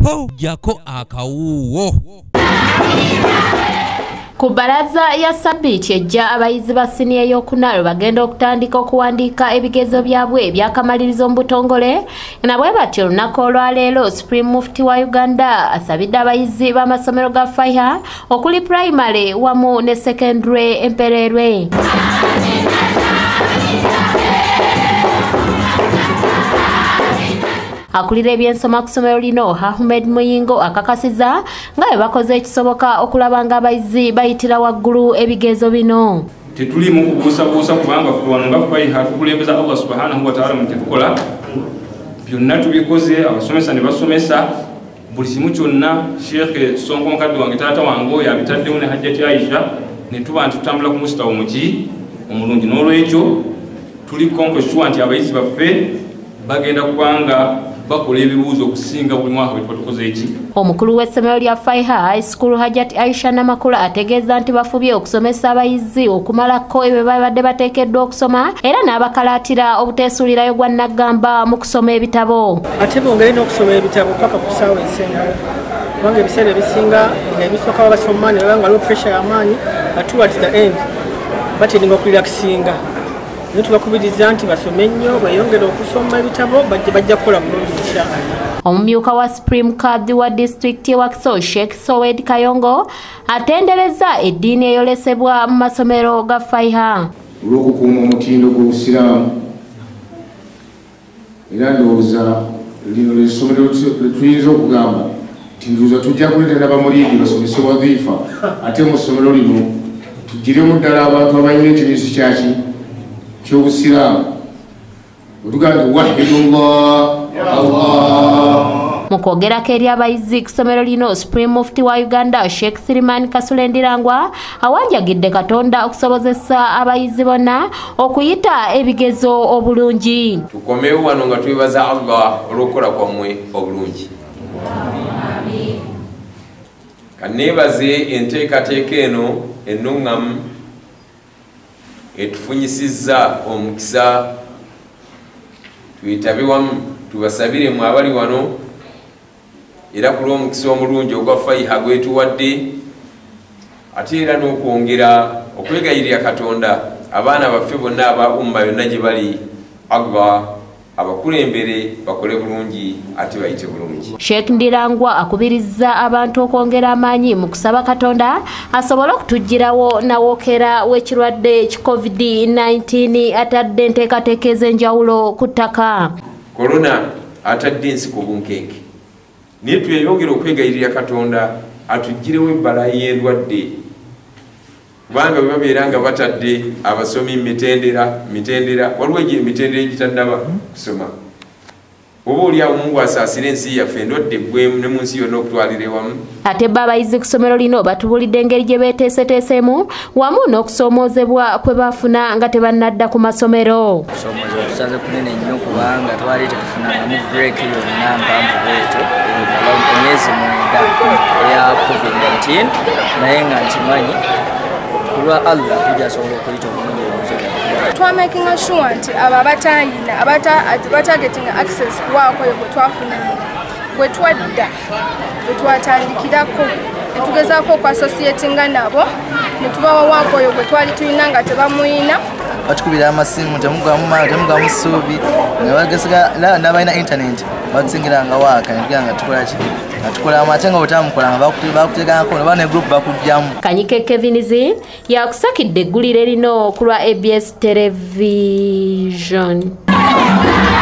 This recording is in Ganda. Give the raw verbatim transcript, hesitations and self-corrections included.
po jako akawuwo. Ku baraza ya sabiti ejja abayizi ba siniya y'okunalo bagenda okutandika okuwandiika ebigezo byabwe ebyakamalirizo mu butongole nabwe batyo olunaku olwaleero Supreme Mufti wa Uganda asabidde abayizi b'amasomero ga Faiha okuli primary wamu ne secondary empererwe. Akulira ebyensoma ku ssomero lino Ahmed Muyingo akakasiza nga bwe bakoze ekisoboka okulaba nga abayizi bayitira waggulu ebigezo bino. Tetuli mu kubuusabuusa kubanga ffe wano nga Faiha tukulembeza Allah subhanahu wa ta'ala mu kyetukola byonna tubikoze abasomesa ne basomesa buli kimu kyonna Sheikh Sonko mukadde wange taata wange oyo abitaddewo ne Hajjati Aisha ne tuba ntutambula ku musitawo muki omulungi n'olwekyo tuli konkoshwa nti abayizi baffe bagenda kubanga bakola ebibuuzo okusinga buli mwaka bwe tukoze eki. Omukulu w'essomero lya Faiha High School Hajjati Aisha Namakula ategeeza nti bafubye okusomesa abayizi okumalako ebyo babadde bateekeddwa okusoma era n'abakalaatira obuteesuulirayo gwa naggamba mu kusoma ebitabo. Ate bongere n'okusoma ebitabo paka ku ssaawa esemba kubanga ebiseera ebisinga ebisooka babasoma ne baba nga low pressure y'amaanyi but towards the end batendinga okurelaxinga. Tubakubiriza nti basome nnyo bweyongera okusoma ebitabo bajja kukola bulungi inshallah. Omumyuka wa Supreme Kadhi wa District ya Wakiso Sheikh Sowed Kayongo atendereza eddiini eyolesebwa mu masomero ga Faiha. Olw'okukuuma omutindo gw'Obusiraamu era ndowooza lino ly'essomero lye tuyinza okugamba nti ndowooza tujja kuleetera bamulindi basomese wadhifa ate mu ssomero lino tugiremu ddala abantu abalina ekiriiso kyaki ky'Obusiraamu otugamba nti wahidullah Allah. Mu kwogerako eri abayizi ku ssomero lino Supreme Mufti wa Uganda Sheikh Sirimani Kasulendirangwa awanjagidde Katonda okusobozesa abayizi bonna okuyita ebigezo obulungi. Tukomewo wano nga twebaza Allah olw'okukola kwammwe obulungi. Kaneebaze enteekateeka eno ennuŋŋamu etufunyisizza omukisa tuyitabe wamu tubasabire mu abali wano era ku lw'omukisa omulungi ogwa Faiha gwetuwadde ate era n'okwongera okwegayirira Katonda abaana baffe bonna aba umma yonna gye bali Allah abakulembere bakole bulungi ate bayite bulungi. Sheikh Ndirangwa akubirizza abantu okwongera amaanyi mu kusaba Katonda asobole okutugirawo nawookera w'ekirwadde ki COVID nineteen atadde enteekateeka ez'enjawulo ku ttaka. Corona atadde ensi ku bunkenke naye tweyongera okwegayirira Katonda atugirewo ebbala y'endwadde kubanga bwe babeera nga batadde abasomi mitendera mitendera waliwo egyo emitendera egitannaba kusoma oba oliawo Mungu asaasira ensi yaffe endwadde eggwemu ne mu nsi yonna okutwalira ewamu. Ate bo abayizi ku ssomero lino batubulidde engeri gye beeteeseteesemu wamu n'okusoomoozebwa kwe baafuna nga tebannadda ku masomero. Okusoomoozebwa kusaze kunene nnyo kubanga twali tetufunangamu break yonna mpanvu bwetyo emyezi mwenda eya COVID nineteen naye nga nkimanyi kulwa Allah tujasobola okuyita obulungi ebibuzo byaffe. Twamaking sure nti abo abatayina abatagetinga access kuwaako bwe twafunanga bwe twadda bwe twatandikirako ne tugezaako okwasosietinga nabo ne tubawa waako oyo bwe twali tulina nga tebamuyina. Batukubira amasimu temugamu ssuubi nga bagesiga n'abalina internet batusingiranga waaka nga tukola ki atukola amate nga butamukolanga bakutegangako neba ne group bakujjamu. Kanyike Kevinizi yakusakidde eggulire lino ku lwa A B S Television.